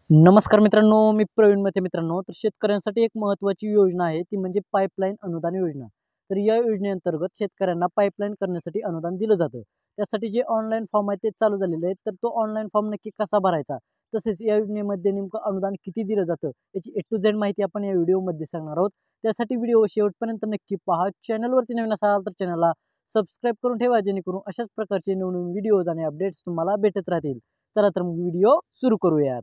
नमस्कार मित्रांनो, मी प्रवीण मते. मित्रांनो, तर शेतकऱ्यांसाठी एक महत्त्वाची योजना आहे, ती म्हणजे पाईपलाईन अनुदान योजना. तर या योजनेअंतर्गत शेतकऱ्यांना पाईपलाईन करण्यासाठी अनुदान दिलं जातं. त्यासाठी जे ऑनलाईन फॉर्म आहे ते चालू झालेले आहेत. तर तो ऑनलाईन फॉर्म नक्की कसा भरायचा, तसेच या योजनेमध्ये नेमकं अनुदान किती दिलं जातं, याची ए टू झेड माहिती आपण या व्हिडिओमध्ये सांगणार आहोत. त्यासाठी व्हिडिओ शेवटपर्यंत नक्की पहा. चॅनलवरती नवीन असाल तर चॅनलला सबस्क्राईब करून ठेवा, जेणेकरून अशाच प्रकारचे नवनवीन व्हिडिओज आणि अपडेट्स तुम्हाला भेटत राहतील. चला तर मग व्हिडिओ सुरू करूयात.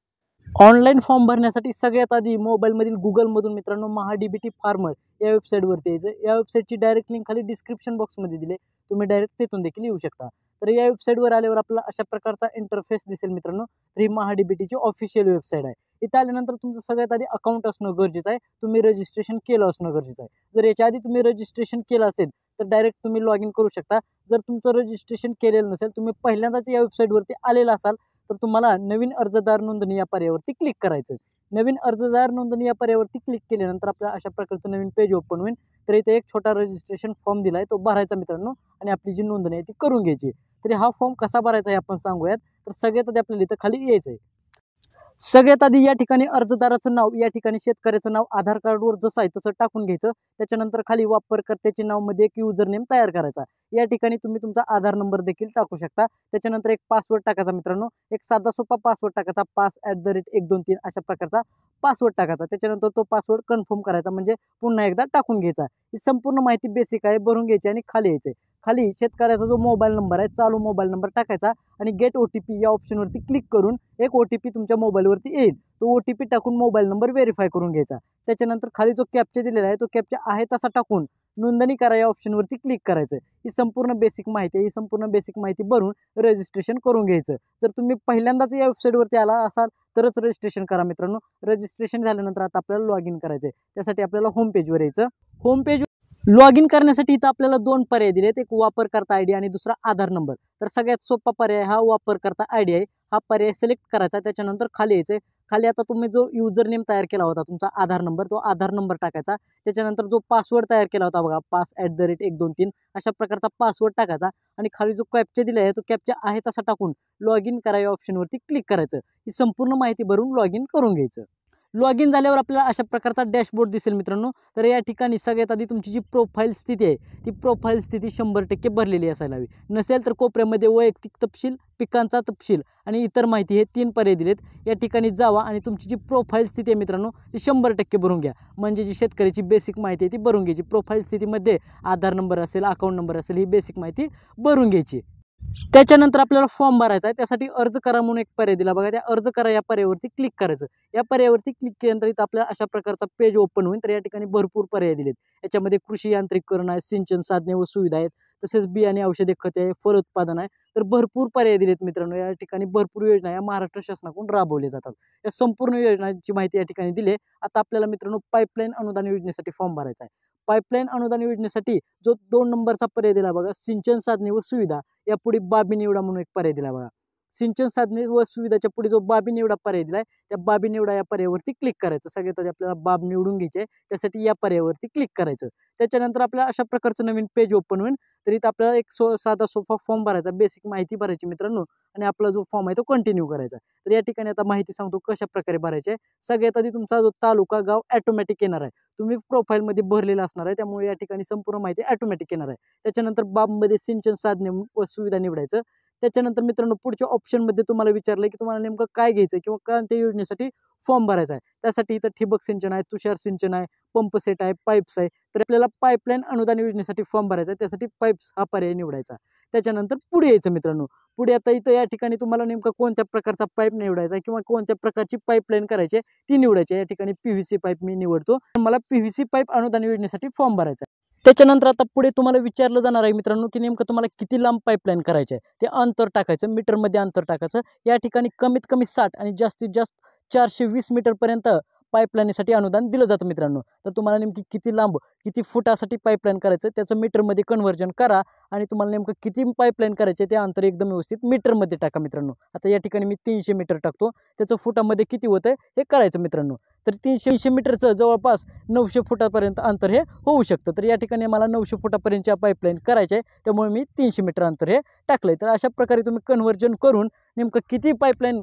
ऑनलाईन फॉर्म भरण्यासाठी सगळ्यात आधी मोबाईलमधील गुगलमधून मित्रांनो महाडीबीटी फार्मर या वेबसाईटवरती यायचं. या वेबसाईटची डायरेक्ट लिंक खाली डिस्क्रिप्शन बॉक्समध्ये दिले, तुम्ही डायरेक्ट तिथून देखील येऊ शकता. तर या वेबसाईटवर आल्यावर आपल्याला अशा प्रकारचा इंटरफेस दिसेल मित्रांनो. तर ही महाडीबीटीची ऑफिशियल वेबसाईट आहे. इथं आल्यानंतर तुमचं सगळ्यात आधी अकाउंट असणं गरजेचं आहे. तुम्ही रजिस्ट्रेशन केलं असणं गरजेचं आहे. जर याच्या आधी तुम्ही रजिस्ट्रेशन केलं असेल तर डायरेक्ट तुम्ही लॉग इन करू शकता. जर तुमचं रजिस्ट्रेशन केलेलं नसेल, तुम्ही पहिल्यांदाच या वेबसाईटवरती आलेला असाल, तर तुम्हाला नवीन अर्जदार नोंदणी या पर्यायावरती क्लिक करायचं. नवीन अर्जदार नोंदणी या पर्यायावरती क्लिक केल्यानंतर आपल्याला अशा प्रकारचं नवीन पेज ओपन होईल. तर इथे एक छोटा रजिस्ट्रेशन फॉर्म दिला आहे, तो भरायचा मित्रांनो, आणि आपली जी नोंदणी आहे ती करून घ्यायची. तरी हा फॉर्म कसा भरायचा हे आपण सांगूयात. तर सगळ्यात आधी आपल्याला इथं खाली यायचं आहे. सगळ्यात आधी या ठिकाणी अर्जदाराचं नाव, या ठिकाणी शेतकऱ्याचं नाव आधार कार्डवर जसं आहे तसं टाकून घ्यायचं. त्याच्यानंतर खाली वापरकर्त्याचे नावामध्ये एक युजर नेम तयार करायचा. या ठिकाणी तुम्ही तुमचा आधार नंबर देखील टाकू शकता. त्याच्यानंतर एक पासवर्ड टाकायचा मित्रांनो, एक साधा सोपा पासवर्ड टाकायचा, pass@123 अशा प्रकारचा पासवर्ड टाकायचा. त्याच्यानंतर तो पासवर्ड कन्फर्म करायचा, म्हणजे पुन्हा एकदा टाकून घ्यायचा. ही संपूर्ण माहिती बेसिक आहे, भरून घ्यायची आणि खाली यायचे. खाली शेतकऱ्याचा जो मोबाईल नंबर आहे, चालू मोबाईल नंबर टाकायचा आणि गेट OTP या ऑप्शनवरती क्लिक करून एक OTP तुमच्या मोबाईलवरती येईल. तो OTP टाकून मोबाईल नंबर व्हेरीफाय करून घ्यायचा. त्याच्यानंतर खाली जो कॅप्चा दिलेला आहे, तो कॅप्चा आहे तसा टाकून नोंदणी करा या ऑप्शनवरती क्लिक करायचं. ही संपूर्ण बेसिक माहिती आहे. ही संपूर्ण बेसिक माहिती भरून रजिस्ट्रेशन करून घ्यायचं. जर तुम्ही पहिल्यांदाच या वेबसाईटवरती आला असाल तरच रजिस्ट्रेशन करा मित्रांनो. रजिस्ट्रेशन झाल्यानंतर आता आपल्याला लॉग इन करायचं आहे. त्यासाठी आपल्याला होम पेजवर यायचं. होम पेज लॉग इन करण्यासाठी इथं आपल्याला दोन पर्याय दिलेत, एक वापरकर्ता आयडी आणि दुसरा आधार नंबर. तर सगळ्यात सोपा पर्याय हा वापरकर्ता आयडी आहे. हा पर्याय सिलेक्ट करायचा. त्याच्यानंतर खाली यायचे. खाली आता तुम्ही जो युजर नेम तयार केला होता, तुमचा आधार नंबर, तो आधार नंबर टाकायचा. त्याच्यानंतर जो पासवर्ड तयार केला होता बघा, pass@123 अशा प्रकारचा पासवर्ड टाकायचा आणि खाली जो कॅप्चा दिला आहे, तो कॅप्चा आहे तसा टाकून लॉग इन करा या ऑप्शनवरती क्लिक करायचं. ही संपूर्ण माहिती भरून लॉग इन करून घ्यायचं. लॉग इन झाल्यावर आपल्याला अशा प्रकारचा डॅशबोर्ड दिसेल मित्रांनो. तर या ठिकाणी सगळ्यात आधी तुमची जी प्रोफाईल स्थिती आहे, ती प्रोफाईल स्थिती 100% भरलेली असायला हवी. नसेल तर कोपऱ्यामध्ये वैयक्तिक तपशील, पिकांचा तपशील आणि इतर माहिती हे 3 पर्याय दिलेत. या ठिकाणी जावा आणि तुमची जी प्रोफाईल स्थिती आहे मित्रांनो, ती 100% भरून घ्या. म्हणजे जी शेतकऱ्याची बेसिक माहिती आहे ती भरून घ्यायची. प्रोफाईल स्थितीमध्ये आधार नंबर असेल, अकाउंट नंबर असेल, ही बेसिक माहिती भरून घ्यायची. त्याच्यानंतर आपल्याला फॉर्म भरायचा आहे. त्यासाठी अर्ज करा म्हणून एक पर्याय दिला बघा, त्या अर्ज करा या पर्यायावरती क्लिक करायचं. या पर्यायावरती क्लिक केल्यानंतर इथं आपल्याला अशा प्रकारचा पेज ओपन होईल. तर या ठिकाणी भरपूर पर्याय दिलेत. याच्यामध्ये कृषी यांत्रिकीकरण आहे, सिंचन साधने व सुविधा आहेत, तसेच बियाणे, औषधे, खते आहे, फलोत्पादन आहे. तर भरपूर पर्याय दिलेत मित्रांनो. या ठिकाणी भरपूर योजना या महाराष्ट्र शासनाकडून राबवल्या जातात. या संपूर्ण योजनांची माहिती या ठिकाणी दिली आहे. आता आपल्याला मित्रांनो पाईपलाईन अनुदान योजनेसाठी फॉर्म भरायचा आहे. पाईपलाईन अनुदान योजनेसाठी जो 2 नंबरचा पर्याय दिला बघा, सिंचन साधने व सुविधा, यापुढे बाबी निवडा म्हणून एक पर्याय दिला बघा. सिंचन साधने व सुविधाच्या पुढे जो बाबी निवडा पर्याय दिलाय, त्या बाबी निवडा या पर्यायावरती क्लिक करायचं. सगळ्यात आधी आपल्याला बाब निवडून घ्यायची आहे, त्यासाठी या पर्यायावरती क्लिक करायचं. त्याच्यानंतर आपल्याला अशा प्रकारचं नवीन पेज ओपन होईल. तर इथं आपल्याला एक साधा सोपा फॉर्म भरायचा, बेसिक माहिती भरायची मित्रांनो, आणि आपला जो फॉर्म आहे तो कंटिन्यू करायचा. तर या ठिकाणी आता माहिती सांगतो कशा प्रकारे भरायची आहे. सगळ्यात आधी तुमचा जो तालुका, गाव ऑटोमॅटिक येणार आहे. तुम्ही प्रोफाईलमध्ये भरलेला असणार आहे, त्यामुळे या ठिकाणी संपूर्ण माहिती ऑटोमॅटिक येणार आहे. त्याच्यानंतर बाबमध्ये सिंचन साधने व सुविधा निवडायचं. त्याच्यानंतर मित्रांनो पुढच्या ऑप्शनमध्ये तुम्हाला विचारलंय की तुम्हाला नेमकं काय घ्यायचं किंवा कोणत्या योजनेसाठी फॉर्म भरायचा आहे. त्यासाठी इथं ठिबक सिंचन आहे, तुषार सिंचन आहे, पंप सेट आहे, पाईप्स आहे. तर आपल्याला पाईपलाईन अनुदान योजनेसाठी फॉर्म भरायचा आहे, त्यासाठी पाईप्स हा पर्याय निवडायचा. त्याच्यानंतर पुढे यायचं मित्रांनो. पुढे आता इथं या ठिकाणी तुम्हाला नेमका कोणत्या प्रकारचा पाईप निवडायचा किंवा कोणत्या प्रकारची पाईपलाईन करायची ती निवडायची. या ठिकाणी PVC पाईप मी निवडतो. मला PVC पाईप अनुदान योजनेसाठी फॉर्म भरायचा आहे. त्याच्यानंतर आता पुढे तुम्हाला विचारलं जाणार आहे मित्रांनो की नेमकं तुम्हाला किती लांब पाईपलाईन करायचे आहे, ते अंतर टाकायचं, मीटरमध्ये अंतर टाकायचं. या ठिकाणी कमीत कमी 60 आणि जास्तीत जास्त 420 मीटरपर्यंत पाईपलाईनसाठी अनुदान दिलं जातं मित्रांनो. तर तुम्हाला नेमकी किती लांब, किती फुटासाठी पाईपलाईन करायचं त्याचं मीटरमध्ये कन्व्हर्जन करा आणि तुम्हाला नेमकं किती पाईपलाईन करायचे ते अंतर एकदम व्यवस्थित मीटरमध्ये टाका मित्रांनो. आता या ठिकाणी मी 300 मीटर टाकतो, त्याचं फुटामध्ये किती होतं हे करायचं मित्रांनो. तर 300 मीटरचं जवळपास 900 फुटापर्यंत अंतर हे होऊ शकतं. तर या ठिकाणी मला 900 फुटापर्यंतच्या पाईपलाईन करायचे आहे, त्यामुळे मी 300 मीटर अंतर हे टाकलंय. तर अशा प्रकारे तुम्ही कन्व्हर्जन करून नेमकं किती पाईपलाईन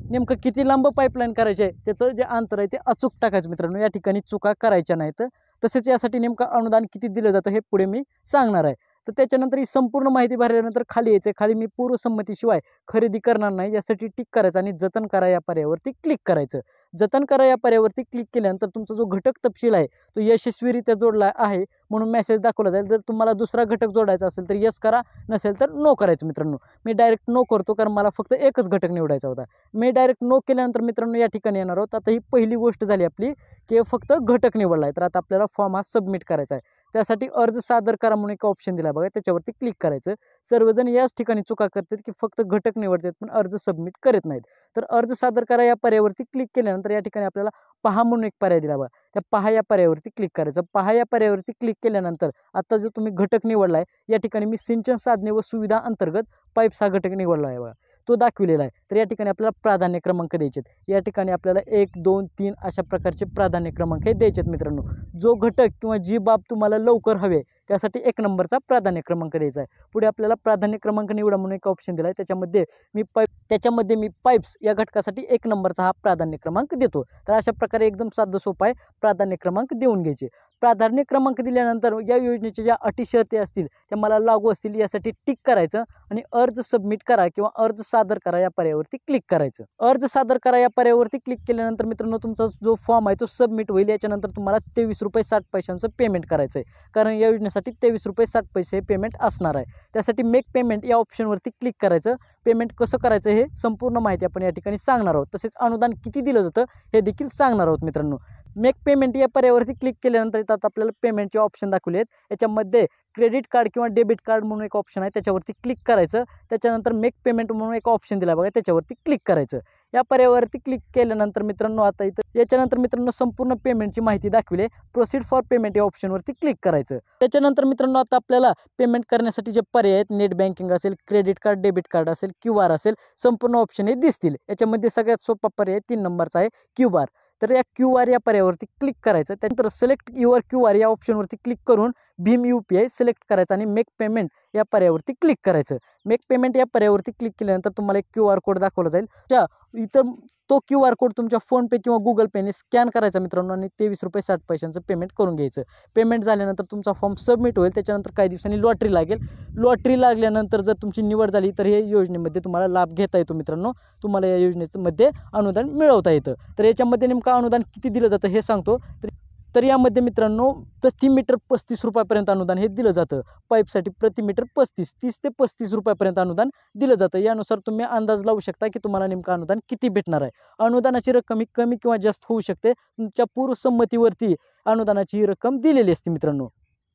नेमकं किती लांब पाईपलाईन करायची आहे त्याचं जे अंतर आहे ते अचूक टाकायचं मित्रांनो, या ठिकाणी चुका करायच्या नाहीत. तसेच यासाठी नेमकं अनुदान किती दिलं जातं हे पुढे मी सांगणार आहे. तर त्याच्यानंतर ही संपूर्ण माहिती भरल्यानंतर खाली यायचं आहे. खाली मी पूर्वसंमतीशिवाय खरेदी करणार नाही यासाठी टिक करायचं आणि जतन करा या पर्यायावरती क्लिक करायचं. जतन करा या पर्यायावरती क्लिक केल्यानंतर तुमचा जो घटक तपशील आहे तो यशस्वीरित्या जोडला आहे म्हणून मेसेज दाखवला जाईल. जर तुम्हाला दुसरा घटक जोडायचा असेल तर यस करा, नसेल तर नो करायचं मित्रांनो. मी डायरेक्ट नो करतो कारण मला फक्त एकच घटक निवडायचा होता. मी डायरेक्ट नो केल्यानंतर मित्रांनो या ठिकाणी येणार आहोत. आता ही पहिली गोष्ट झाली आपली की फक्त घटक निवडला आहे. तर आता आपल्याला फॉर्म हा सबमिट करायचा आहे. त्यासाठी अर्ज सादर करा म्हणून एक ऑप्शन दिला बघा, त्याच्यावरती क्लिक करायचं. सर्वजण याच ठिकाणी चुका करतात की फक्त घटक निवडतात पण अर्ज सबमिट करत नाहीत. तर अर्ज सादर करा या पर्यायावरती क्लिक केल्यानंतर या ठिकाणी आपल्याला पहा म्हणून एक पर्याय दिला बघा, त्या पहा या पर्यायावरती क्लिक करायचं. पहा या पर्यायावरती क्लिक केल्यानंतर आता जो तुम्ही घटक निवडला आहे या ठिकाणी मी सिंचन साधने व सुविधा अंतर्गत पाईप्स हा घटक निवडला आहे बघा, तो दाखविलेला आहे. तर या ठिकाणी आपल्याला प्राधान्य क्रमांक द्यायचे आहेत. या ठिकाणी आपल्याला 1, 2, 3 अशा प्रकारचे प्राधान्य क्रमांक हे द्यायचे आहेत मित्रांनो. जो घटक किंवा जी बाब तुम्हाला लवकर हवे त्यासाठी 1 नंबरचा प्राधान्य क्रमांक द्यायचा आहे. पुढे आपल्याला प्राधान्य क्रमांक निवडा म्हणून एक ऑप्शन दिला आहे. त्याच्यामध्ये मी पाईप्स या घटकासाठी 1 नंबरचा हा प्राधान्य क्रमांक देतो. तर अशा प्रकारे एकदम साधं सोपं आहे, प्राधान्य क्रमांक देऊन घ्यायचे. प्राधान्य क्रमांक दिल्यानंतर या योजनेच्या ज्या अटी शर्ती असतील त्या मला लागू असतील यासाठी टिक करायचं आणि अर्ज सबमिट करा किंवा अर्ज सादर करा या पर्यायावरती क्लिक करायचं. अर्ज सादर करा या पर्यायावरती क्लिक केल्यानंतर मित्रांनो तुमचा जो फॉर्म आहे तो सबमिट होईल. याच्यानंतर तुम्हाला 23 रुपये 60 पैशांचं पेमेंट करायचं आहे, कारण या योजनेसाठी 23 रुपये 60 पैसे हे पेमेंट असणार आहे. त्यासाठी मेक पेमेंट या ऑप्शनवरती क्लिक करायचं. पेमेंट कसं करायचं हे संपूर्ण माहिती आपण या ठिकाणी सांगणार आहोत. तसेच अनुदान किती दिलं जातं हे देखील सांगणार आहोत मित्रांनो. मेक पेमेंट या पर्यायावरती क्लिक केल्यानंतर इथं आपल्याला पेमेंटचे ऑप्शन दाखवले आहेत. याच्यामध्ये क्रेडिट कार्ड किंवा डेबिट कार्ड म्हणून एक ऑप्शन आहे, त्याच्यावरती क्लिक करायचं. त्याच्यानंतर मेक पेमेंट म्हणून एक ऑप्शन दिला बघा, त्याच्यावरती क्लिक करायचं. या पर्यायावरती क्लिक केल्यानंतर मित्रांनो आता इथं याच्यानंतर मित्रांनो संपूर्ण पेमेंटची माहिती दाखविली. प्रोसीड फॉर पेमेंट या ऑप्शनवरती क्लिक करायचं. त्याच्यानंतर मित्रांनो आता आपल्याला पेमेंट करण्यासाठी जे पर्याय आहेत, नेट बँकिंग असेल, क्रेडिट कार्ड, डेबिट कार्ड असेल, QR असेल, संपूर्ण ऑप्शन हे दिसतील. याच्यामध्ये सगळ्यात सोपा पर्याय 3 नंबरचा आहे QR. तर या QR या पर्यायावरती क्लिक करायचं. त्यानंतर सिलेक्ट युअर QR या ऑप्शनवरती क्लिक करून भीम UPI सिलेक्ट करायचं आणि मेक पेमेंट या पर्यायावरती क्लिक करायचं. मेक पेमेंट या पर्यायावरती क्लिक केल्यानंतर तुम्हाला एक QR कोड दाखवला जाईल. इथं तो QR कोड तुमच्या फोनपे किंवा गुगल पेने स्कॅन करायचा मित्रांनो आणि 23 रुपये 60 पैशांचं पेमेंट करून घ्यायचं. पेमेंट झाल्यानंतर तुमचा फॉर्म सबमिट होईल. त्याच्यानंतर काही दिवसांनी लॉटरी लागेल. लॉटरी लागल्यानंतर जर तुमची निवड झाली तर हे योजनेमध्ये तुम्हाला लाभ घेता येतो मित्रांनो. तुम्हाला या योजनेमध्ये अनुदान मिळवता येतं. तर याच्यामध्ये नेमकं अनुदान किती दिलं जातं हे सांगतो. तर यामध्ये मित्रांनो प्रति मीटर 35 रुपयापर्यंत अनुदान हे दिलं जातं. पाईपसाठी प्रति मीटर 30 ते 35 रुपयापर्यंत अनुदान दिलं जातं. यानुसार तुम्ही अंदाज लावू शकता की तुम्हाला नेमकं अनुदान किती भेटणार आहे. अनुदानाची रक्कम ही कमी किंवा जास्त होऊ शकते. तुमच्या पूर्वसंमतीवरती अनुदानाची ही रक्कम दिलेली असते मित्रांनो.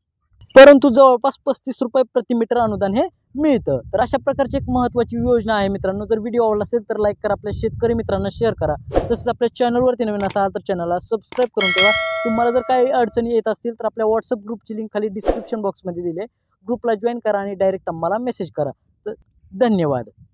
परंतु जवळपास 35 रुपये प्रति मीटर अनुदान हे मिळतं. तर अशा प्रकारची एक महत्त्वाची योजना आहे मित्रांनो. जर व्हिडिओ आवडला असेल तर लाईक करा, आपल्या शेतकरी मित्रांना शेअर करा. तसंच आपल्या चॅनलवरती नवीन असाल तर चॅनलला सबस्क्राईब करून ठेवा. तुम्हाला जर काही अडचणी येत असतील तर आपल्या व्हॉट्सअप ग्रुपची लिंक खाली डिस्क्रिप्शन बॉक्समध्ये दिली आहे. ग्रुपला जॉईन करा आणि डायरेक्ट आम्हाला मेसेज करा. तर धन्यवाद.